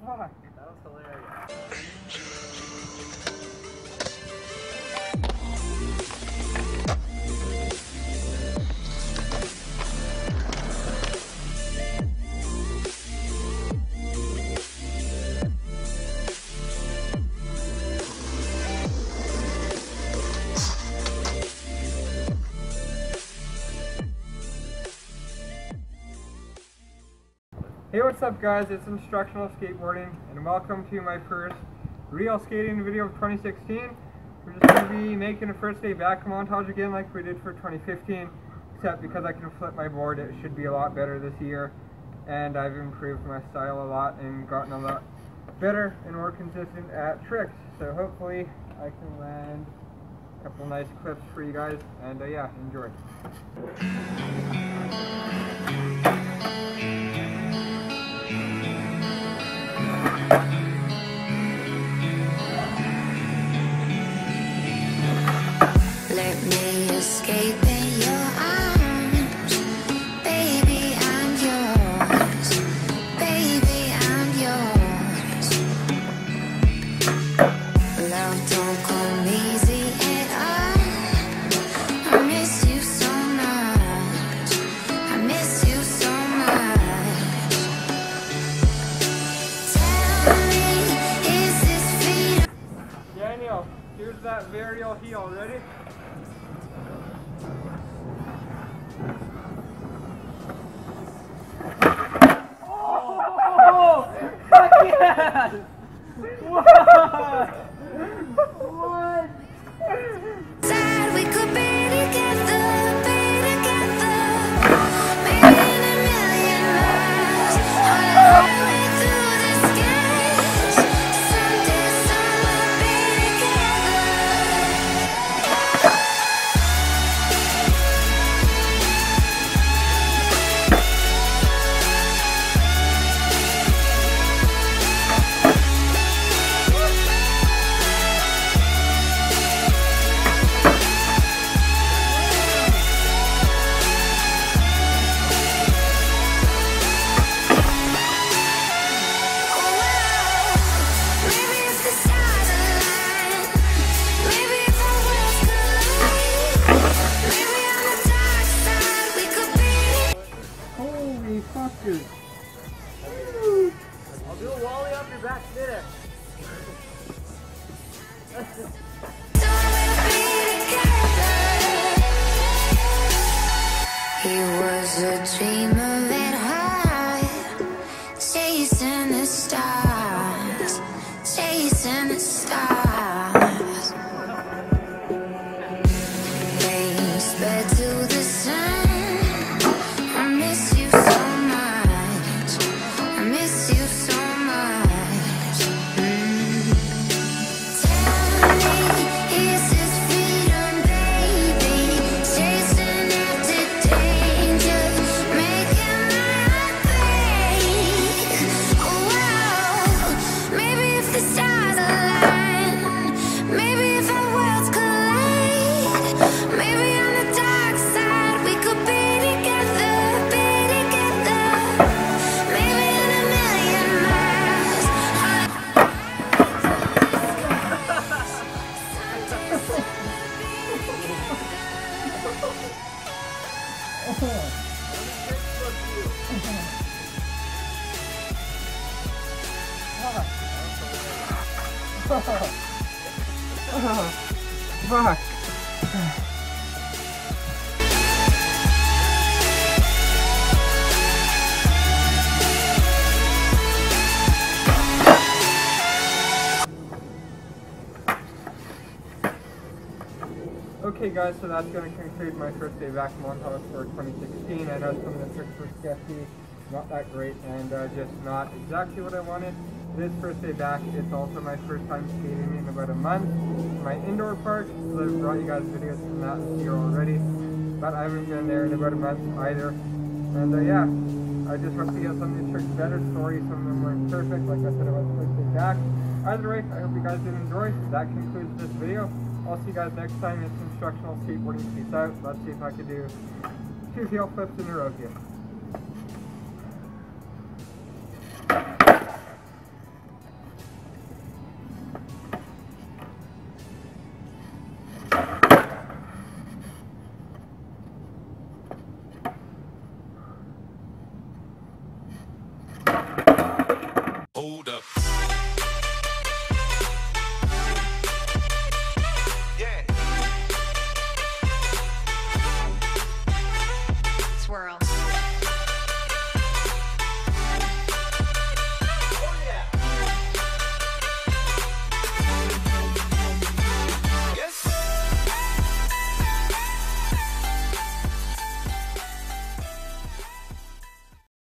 Fuck. That was hilarious. Hey, what's up guys, it's Instructional Skateboarding and welcome to my first real skating video of 2016. We're just going to be making a first day back montage again like we did for 2015, except because I can flip my board it should be a lot better this year, and I've improved my style a lot and gotten a lot better and more consistent at tricks, so hopefully I can land a couple nice clips for you guys, and yeah, enjoy. Let me escape in your arms, baby, I'm yours, baby, I'm yours. Love don't come easy at all. I miss you so much, I miss you so much. Tell me, is this freedom? Daniel, here's that varial heel, ready? Yes! What? What? Said we could be together, maybe in a million miles, all the way through the skies. Someday, some we'll be together. Holy fuckers. I'll do a wally up your back, did it? He was a dreamer at heart, chasing the stars, chasing the stars. They sped to the sun. I miss you so much, I miss you so much. Tell me, is this freedom, baby? Chasing after danger, making my heart break. Oh, wow. Maybe if the stars align, maybe if our worlds collide, maybe on the dark side we could be together, maybe in a million miles. Fuck. Okay guys, so that's going to conclude my first day back montage for 2016. I know some of the tricks were sketchy, not that great, and just not exactly what I wanted. This first day back, it's also my first time skating in about a month. My indoor park, so I've brought you guys videos from that this year already, but I haven't been there in about a month either. And yeah, I just hope to get some of these tricks better. Sorry, some of them weren't perfect, like I said about the first day back. Either way, I hope you guys did enjoy. That concludes this video. I'll see you guys next time. It's Instructional Skateboarding. Peace out. Let's see if I can do 2 heel flips in a row here. Hold up.